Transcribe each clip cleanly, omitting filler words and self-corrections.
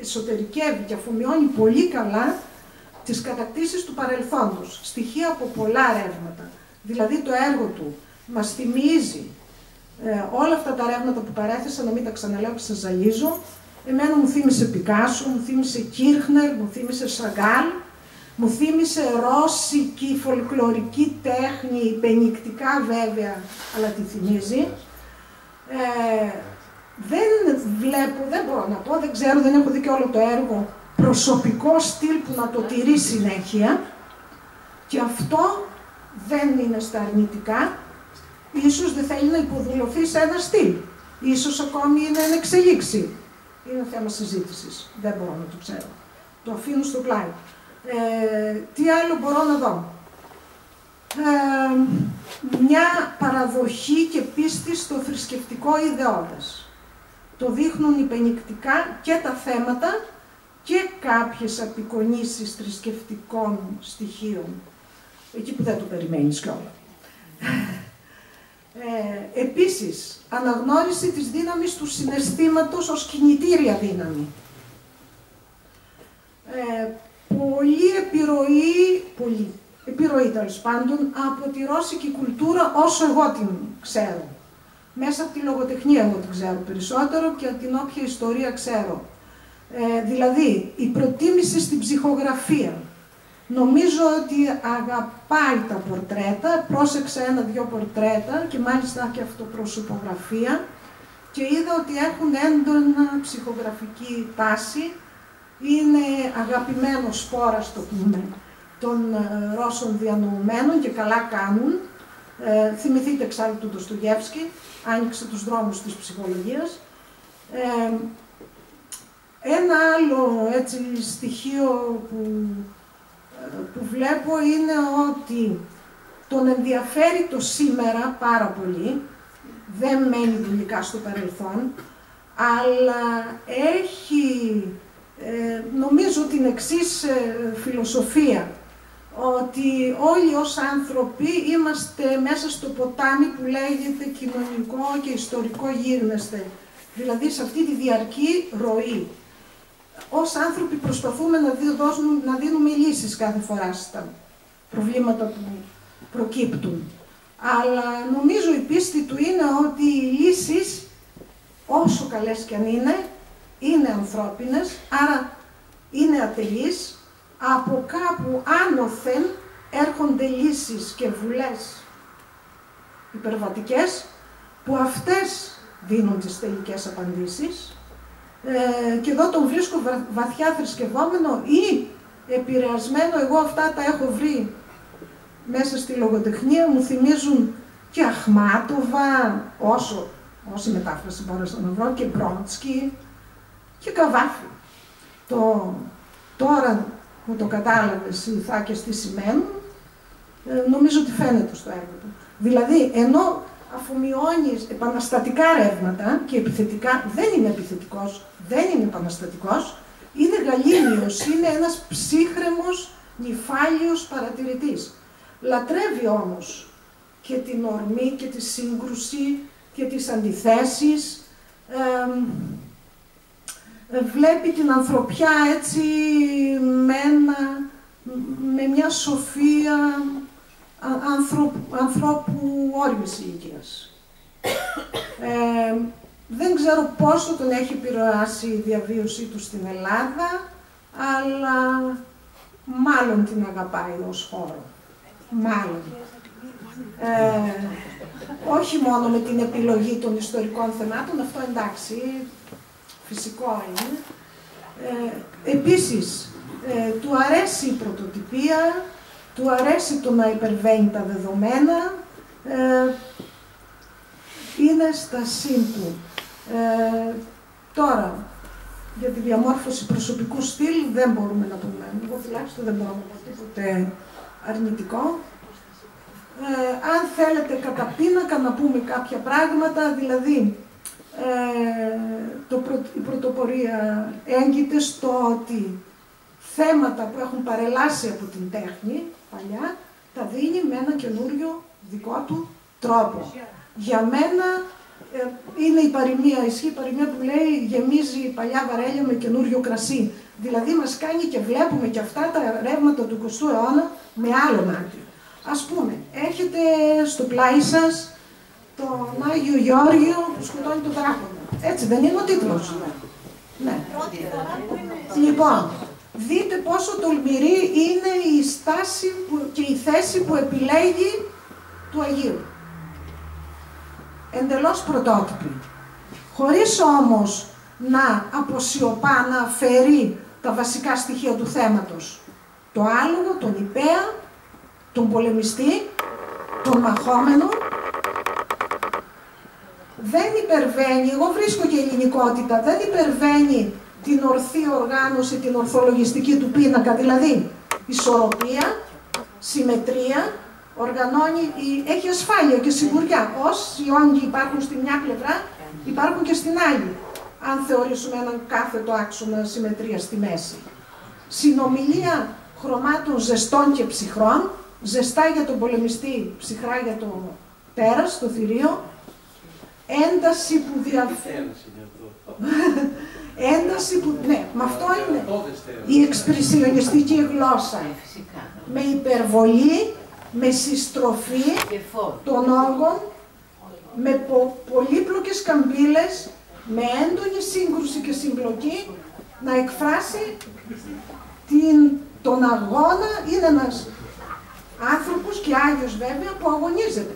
εσωτερικεύει και αφομοιώνει πολύ καλά τις κατακτήσεις του παρελθόντος, στοιχεία από πολλά ρεύματα. Δηλαδή το έργο του μας θυμίζει όλα αυτά τα ρεύματα που παρέθεσα, να μην τα ξαναλέω και σας ζαλίζω. Εμένα μου θύμισε Πικάσο, μου θύμισε Κίρχνερ, μου θύμισε Σαγκάλ, μου θύμισε ρώσικη φολκλωρική τέχνη, πενικτικά βέβαια, αλλά τη θυμίζει. Δεν βλέπω, δεν μπορώ να πω, δεν ξέρω, δεν έχω δει και όλο το έργο, προσωπικό στυλ που να το τηρεί συνέχεια, και αυτό δεν είναι στα αρνητικά. Ίσως δεν θέλει να υποδουλωθεί σε ένα στυλ, ίσως ακόμη είναι εν εξελίξη. Είναι θέμα συζήτησης, δεν μπορώ να το ξέρω. Το αφήνω στο πλάι. Τι άλλο μπορώ να δω. Μια παραδοχή και πίστη στο θρησκευτικό ιδεώδες. Το δείχνουν υπενικτικά και τα θέματα και κάποιες απεικονίσεις θρησκευτικών στοιχείων. Εκεί που δεν το περιμένεις κιόλα. Επίσης, αναγνώριση της δύναμης του συναισθήματος ως κινητήρια δύναμη. Πολύ επιρροή τέλος πάντων από τη ρώσικη κουλτούρα όσο εγώ την ξέρω. Μέσα από τη λογοτεχνία εγώ την ξέρω περισσότερο και από την όποια ιστορία ξέρω. Δηλαδή, η προτίμηση στην ψυχογραφία. Νομίζω ότι αγαπάει τα πορτρέτα, πρόσεξα ένα-δυο πορτρέτα και μάλιστα και αυτοπροσωπογραφία και είδα ότι έχουν έντονα ψυχογραφική τάση. Είναι αγαπημένο σπόρας, το πούμε, των Ρώσων διανοουμένων και καλά κάνουν. Θυμηθείτε εξάλλου του Ντοστογεύσκη, άνοιξε τους δρόμους της ψυχολογίας. Ένα άλλο έτσι, στοιχείο που βλέπω είναι ότι τον ενδιαφέρει το σήμερα πάρα πολύ, δεν μένει δουλικά στο παρελθόν, αλλά έχει νομίζω την εξής φιλοσοφία, ότι όλοι ως άνθρωποι είμαστε μέσα στο ποτάμι που λέγεται κοινωνικό και ιστορικό γίγνεσθε, δηλαδή σε αυτή τη διαρκή ροή. Ως άνθρωποι προσπαθούμε να δίνουμε λύσεις κάθε φορά στα προβλήματα που προκύπτουν. Αλλά νομίζω η πίστη του είναι ότι οι λύσεις, όσο καλές κι αν είναι ανθρώπινες, άρα είναι ατελείς, από κάπου άνωθεν έρχονται λύσεις και βουλές υπερβατικές, που αυτές δίνουν τις τελικές απαντήσεις. Και εδώ τον βρίσκω βαθιά θρησκευόμενο ή επηρεασμένο. Εγώ αυτά τα έχω βρει μέσα στη λογοτεχνία, μου θυμίζουν και Αχμάτοβα, όση μετάφραση μπόρεσα να βρω, και Μπρόντσκι και Καβάφη. Τώρα που το κατάλαβες οι θάκες τι σημαίνουν, νομίζω ότι φαίνεται στο έργο του. Δηλαδή, ενώ αφομοιώνεις επαναστατικά ρεύματα και επιθετικά, δεν είναι επιθετικός, δεν είναι επαναστατικός, είναι γαλήνιος, είναι ένας ψύχρεμος, νυφάλιος παρατηρητής. Λατρεύει όμως και την ορμή και τη σύγκρουση και τις αντιθέσεις, βλέπει την ανθρωπιά έτσι με μια σοφία ανθρώπου όριμης ηλικίας. Δεν ξέρω πόσο τον έχει επηρεάσει η διαβίωσή του στην Ελλάδα, αλλά μάλλον την αγαπάει ως χώρο. Μάλλον. Όχι μόνο με την επιλογή των ιστορικών θεμάτων, αυτό εντάξει, φυσικό είναι. Επίσης, του αρέσει η πρωτοτυπία, του αρέσει το να υπερβαίνει τα δεδομένα, είναι στα σύν του. Τώρα, για τη διαμόρφωση προσωπικού στυλ δεν μπορούμε να πούμε, εγώ τουλάχιστον δεν μπορώ να πω τίποτε αρνητικό. Αν θέλετε κατά πίνακα να πούμε κάποια πράγματα, δηλαδή η πρωτοπορία έγκυται στο ότι θέματα που έχουν παρελάσει από την τέχνη παλιά, τα δίνει με ένα καινούριο δικό του τρόπο. Για μένα Είναι η παροιμία, ισχύει η παροιμία που λέει γεμίζει η παλιά βαρέλια με καινούριο κρασί. Δηλαδή μας κάνει και βλέπουμε και αυτά τα ρεύματα του 20ου αιώνα με άλλο μάτι. Ας πούμε, έχετε στο πλάι σας τον Άγιο Γεώργιο που σκοτώνει τον δράκονα. Έτσι δεν είναι ο τίτλος? Ναι. Λοιπόν, δείτε πόσο τολμηρή είναι η στάση και η θέση που επιλέγει του Αγίου. Εντελώς πρωτότυπη. Χωρίς όμως να αποσιωπά, να αφαιρεί τα βασικά στοιχεία του θέματος. Το άλογο, τον υπαία, τον πολεμιστή, τον μαχόμενο. Δεν υπερβαίνει, εγώ βρίσκω και ελληνικότητα, δεν υπερβαίνει την ορθή οργάνωση, την ορθολογιστική του πίνακα, δηλαδή ισορροπία, συμμετρία, οργανώνει, έχει ασφάλεια και σιγουριά. Όσοι όγκοι υπάρχουν στη μια πλευρά, υπάρχουν και στην άλλη, αν θεωρήσουμε έναν κάθετο άξονα συμμετρία στη μέση. Συνομιλία χρωμάτων ζεστών και ψυχρών, ζεστά για τον πολεμιστή, ψυχρά για το τέρας, το θηρίο, ένταση που διαφέρει. Ένταση που, ναι, με αυτό είναι η εξπρεσιονιστική γλώσσα. Με υπερβολή, με συστροφή των όγκων, με πολύπλοκες καμπύλες, με έντονη σύγκρουση και συμπλοκή, να εκφράσει τον αγώνα. Είναι ένας άνθρωπος και Άγιος βέβαια που αγωνίζεται.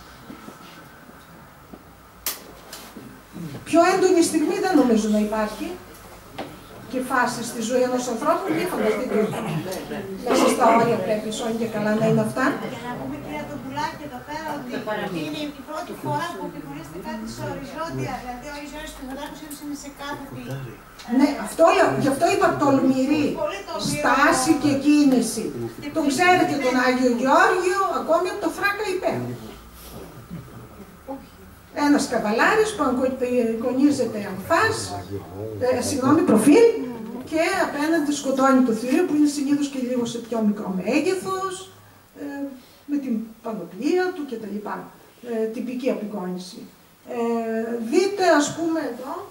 Πιο έντονη στιγμή δεν νομίζω να υπάρχει και φάση στη ζωή ενός ανθρώπου. Μην φανταστείτε μέσα στα όρια πρέπει σώνει και καλά να είναι αυτά. Για να πούμε κυρία Ντομπουλάκη εδώ πέρα ότι είναι η πρώτη φορά που επιχωρήσετε κάτι σε οριζόντια, δηλαδή ο οριζόντιος του Μελάκος είναι σε κάθετη. Ναι, γι' αυτό είπα τολμηρή στάση και κίνηση. Τον ξέρετε τον Άγιο Γεώργιο ακόμη από το Φράκα υπέρ. Ένας καβαλάρης που εικονίζεται αμφάς, προφίλ, και απέναντι σκοτώνει το θηρίο που είναι συνήθως και λίγο σε πιο μικρό μέγεθος, με την πανοπλία του κτλ. Τυπική απεικόνηση. Δείτε ας πούμε εδώ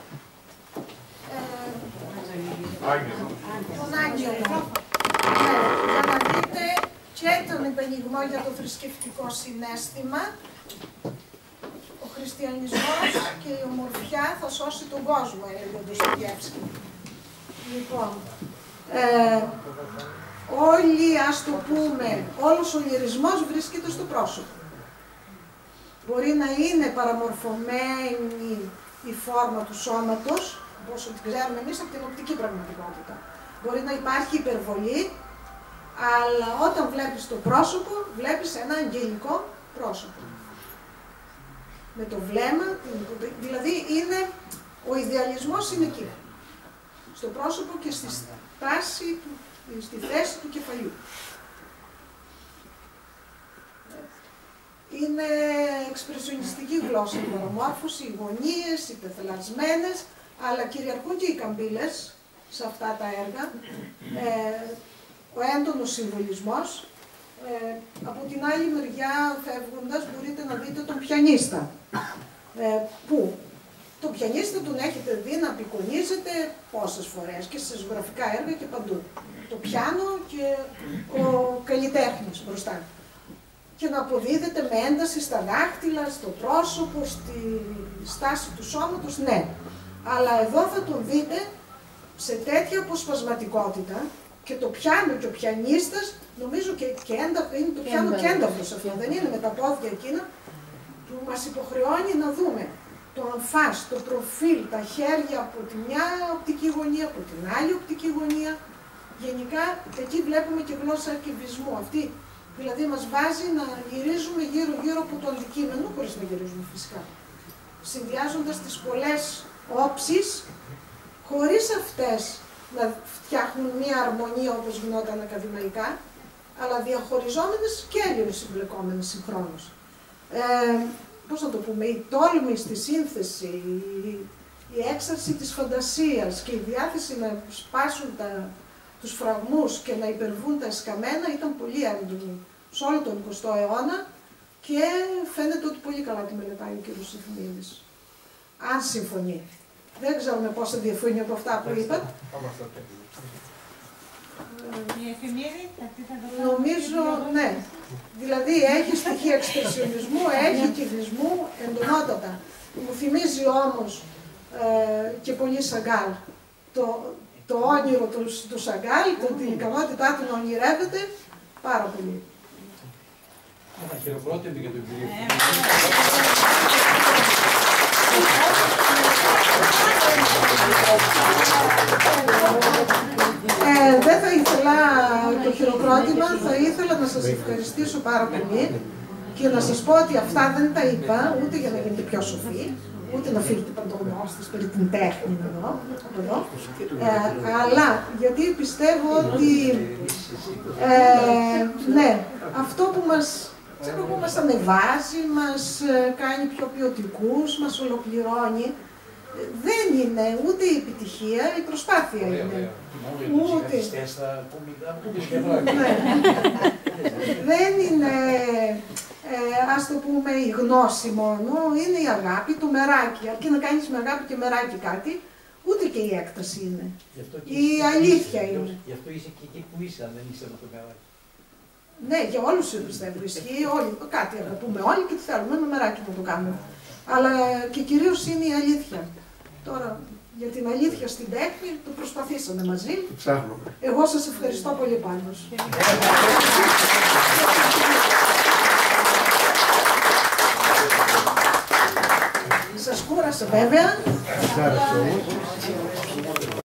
τον Άγγελο. Για να δείτε και τον επενιγμό για το θρησκευτικό συναίσθημα. Ο χριστιανισμός και η ομορφιά θα σώσει τον κόσμο, έλεγε ο Ντοστογεύσκη. Λοιπόν, όλος ο λυρισμός βρίσκεται στο πρόσωπο. Μπορεί να είναι παραμορφωμένη η φόρμα του σώματος, όπως την ξέρουμε εμείς από την οπτική πραγματικότητα. Μπορεί να υπάρχει υπερβολή, αλλά όταν βλέπεις το πρόσωπο, βλέπεις ένα αγγελικό πρόσωπο. Με το βλέμμα, δηλαδή ο ιδεαλισμός είναι εκεί. Στο πρόσωπο και στη στάση, στη θέση του κεφαλιού. Είναι εξπρεσιονιστική γλώσσα η παραμόρφωση, οι γωνίες, οι πεθελασμένες, αλλά κυριαρχούν και οι καμπύλες σε αυτά τα έργα, ο έντονος συμβολισμός. Από την άλλη μεριά, φεύγοντας, μπορείτε να δείτε τον πιανίστα, που τον πιανίστα τον έχετε δει να απεικονίζεται πόσες φορές και σε ζωγραφικά έργα και παντού. Το πιάνο και ο καλλιτέχνης μπροστά. Και να αποδίδεται με ένταση στα δάχτυλα, στο πρόσωπο, στη στάση του σώματος, ναι. Αλλά εδώ θα τον δείτε σε τέτοια αποσπασματικότητα και το πιάνο και ο πιανίστας, νομίζω και είναι το πιάνο και ένταφος αυτό, δεν είναι με τα πόδια εκείνα, που μας υποχρεώνει να δούμε το αμφάς, το προφίλ, τα χέρια από τη μια οπτική γωνία, από την άλλη οπτική γωνία. Γενικά εκεί βλέπουμε και γλώσσα αρκιβισμού. Αυτή δηλαδή μας βάζει να γυρίζουμε γύρω-γύρω από το αντικείμενο, χωρίς να γυρίζουμε φυσικά. Συνδυάζοντας τις πολλές όψεις, χωρίς αυτές να φτιάχνουν μία αρμονία όπως γινόταν ακαδημαϊκά, αλλά διαχωριζόμενες και έλλειπες συμπλεκόμενες συγχρόνως. Πώς να το πούμε, η τόλμη στη σύνθεση, η έξαρση της φαντασίας και η διάθεση να σπάσουν τους φραγμούς και να υπερβούν τα εσκαμμένα ήταν πολύ έντονη σε όλο τον 20ο αιώνα και φαίνεται ότι πολύ καλά τη μελετάει ο κ. Ευθυμίδης. Αν συμφωνεί. Δεν ξέρουμε πώς θα διαφωνεί από αυτά που είπα. Η Ευθυμίδη, νομίζω, ναι. Δηλαδή έχει στοιχεία εξπρεσιονισμού, έχει κυκλισμού εντονότατα. Μου θυμίζει όμως και πολύ Σαγκάλ. Το όνειρο του Σαγκάλ, την ικανότητά του να ονειρεύεται πάρα πολύ. Ένα χειροκρότημα για τον κύριο. Δεν θα ήθελα το χειροκρότημα, θα ήθελα να σας ευχαριστήσω πάρα πολύ και να σας πω ότι αυτά δεν τα είπα ούτε για να γίνετε πιο σοφοί, ούτε να φύγετε παντογνώστες περί την τέχνη εδώ, αλλά γιατί πιστεύω ότι ναι, αυτό που μας ανεβάζει, μας κάνει πιο ποιοτικούς, μας ολοκληρώνει, δεν είναι ούτε η επιτυχία, η προσπάθεια είναι. Ούτε. Δεν είναι, ας το πούμε, η γνώση μόνο, είναι η αγάπη, το μεράκι. Αρκεί να κάνεις με αγάπη και μεράκι κάτι, ούτε και η έκταση είναι. Η αλήθεια είναι. Γι' αυτό είσαι και εκεί που είσαι, αν δεν είσαι με το μεράκι. Ναι, για όλους πιστεύω ισχύει, κάτι αγαπούμε όλοι και τι θέλουμε, με μεράκι να το κάνουμε. Αλλά και κυρίως είναι η αλήθεια. Τώρα, για την αλήθεια στην τέχνη, το προσπαθήσαμε μαζί. Εγώ σας ευχαριστώ πολύ πάντως. Σας κούρασα βέβαια.